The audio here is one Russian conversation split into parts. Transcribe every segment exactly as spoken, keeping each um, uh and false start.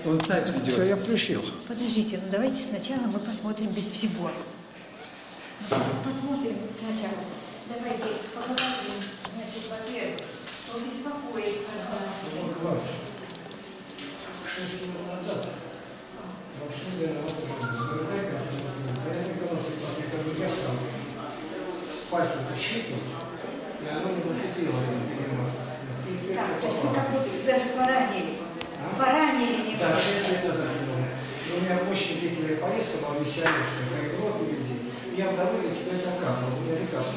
Он сайт ведет. Все, я включил. Подождите, ну давайте сначала мы посмотрим без всего. Посмотрим сначала. Давайте поговорим, значит, во-первых, что беспокоит вас. Шесть лет назад в обслуживании пальцем щипнул, и оно не зацепило, видимо. Так, то есть вы как будто даже поранили. А? Поранили не Да, шесть лет назад. У меня мощная длительная поездка была миссионерская, по Европе везде. Я в дороге себя закапывал, у меня лекарства.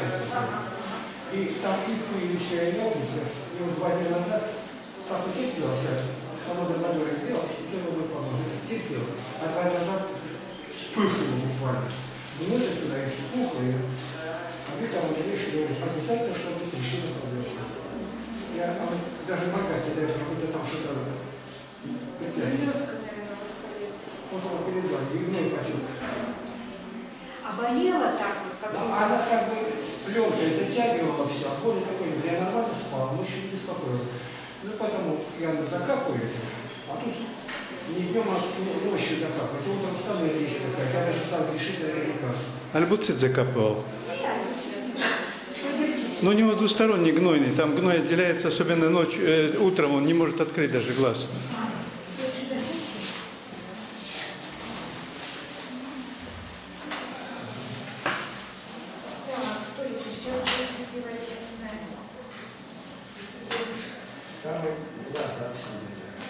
И там и пыль, и все, и область. И вот два дня назад так утерпелся, оно на дороге делал, себе водой поможет, терпел. А два дня назад вспыхнуло буквально. Ну, это туда и вспухло, и... А вы там решили, обязательно, чтобы решили проблему. Я а, даже моргать не даю, потому что там что-то... Звездка, наверное, воспалилась. Вот она перед вами, и гной потек. А болела так вот, как Да, будто... она как бы пленкой затягивала все, а боли такой, я нормально спал, но еще не беспокоил. Ну, поэтому я закапываю это, а тут не днем, а ночью закапывать. И утром встану, и есть какая-то, я даже сам решительно лекарство. Альбуцит закапывал. Но у него двусторонний гнойный, там гной отделяется, особенно ночью, э, утром он не может открыть даже глаз. Самый глаз отсюда.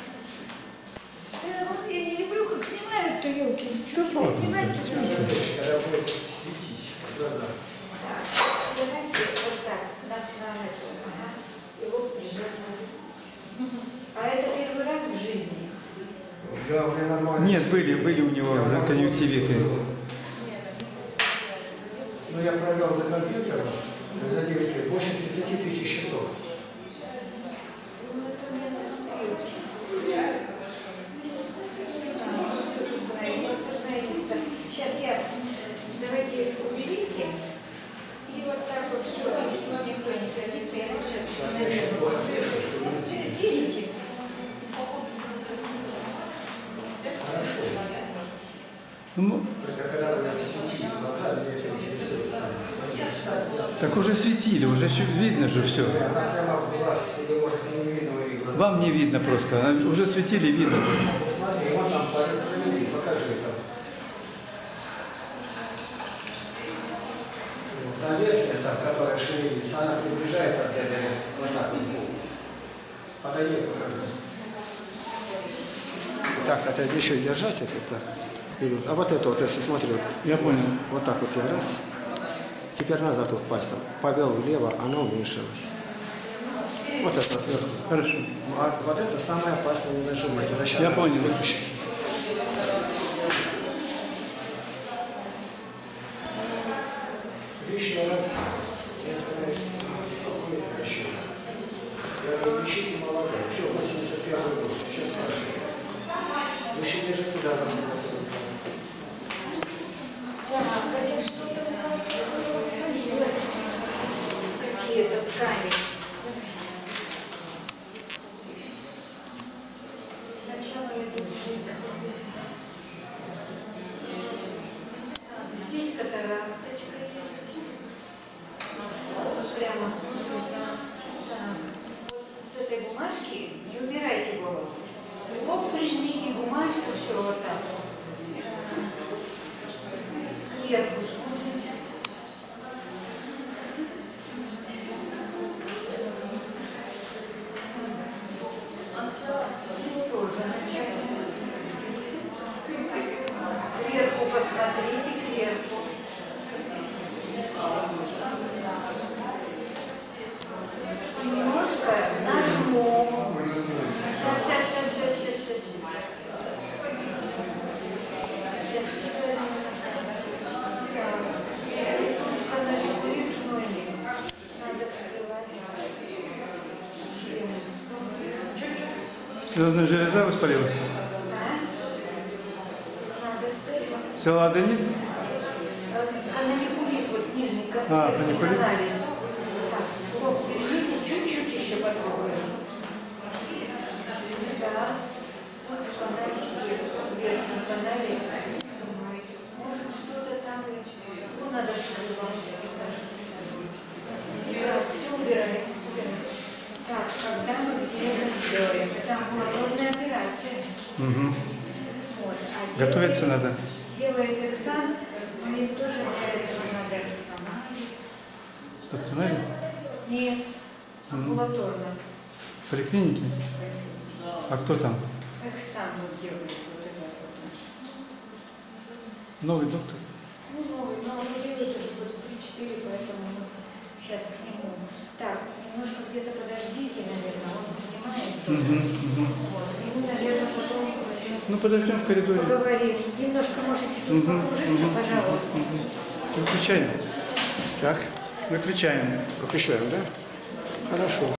Да, вот я не люблю, как снимают-то елки. Что Что тебя снимают-то зачем? Когда будет светить глаза. Так, давайте вот так, нас на эту, ага, его прижать. А это первый раз в жизни? Да, у меня нормально. Нет, были, были у него уже конъюнктивиты. Ну, я провел за компьютером за девять лет больше тридцати тысяч часов. Ну, это мне сейчас я, давайте уберите, и вот так вот все, пусть никто не садится, я вот сейчас наверное, сидите. Хорошо. Ну, Только когда вы светили глаза, мне это интересует. так уже светили, уже видно же все. Она прямо в глаз, или может не видно мои глаза. Вам не видно просто, она уже светили, видно. Смотри, вот там, покажи там. Та верхняя, та, которая шевелится, она приближает опять вот так вот. Подойди, я покажу. Так, это еще держать это так. А вот это вот, если смотрю, вот, Я понял. вот так вот я раз. Теперь назад вот пальцем. Повел влево, оно уменьшилось. Вот это вот сверху. Хорошо. А вот это самое опасное, не нажимать. Я понял. Лишний раз я стараюсь спокойно еще. Я говорю, ищите молоко. Все, восемьдесят первый год. Все спрашиваю. Вы еще не живете даже. Да, конечно, что-то у нас сложилось. Какие-то ткани. Сначала я думаю, здесь катаракточка есть. Прямо. Так. С этой бумажки не убирайте голову. Вот прижмите бумажку, все вот так. Кверху смотрите. Здесь тоже начать. Кверху посмотрите, кверху. Немножко нажму. Сейчас, сейчас, сейчас, сейчас, сейчас, сейчас. Слезная железа воспалилась? Селадонит? Каналикулит, вот нижний А, каналикулит. каналец. Так, лоб прижмите, чуть-чуть еще потрогаем. Да. Вот так. это амбулаторная операция. Угу. Вот. А Готовиться делает- надо. Делает экзамен, но им тоже для этого надо анализ. Стационарно? Нет, амбулаторно. В поликлинике? А кто там? Экзамен вот делает вот этот вот наш. Новый доктор? Ну, новый, но он делает уже года три-четыре, поэтому мы сейчас к нему. Так, немножко где-то подождите, наверное, он понимает. Угу, угу. Вот. И мы, наверное, потом пойдем Ну, подождем в коридоре. поговорим. Немножко можете тут Мгм, покружиться, мгм, пожалуйста. Выключаем. Так, Выключаем. выключаем, да? Хорошо.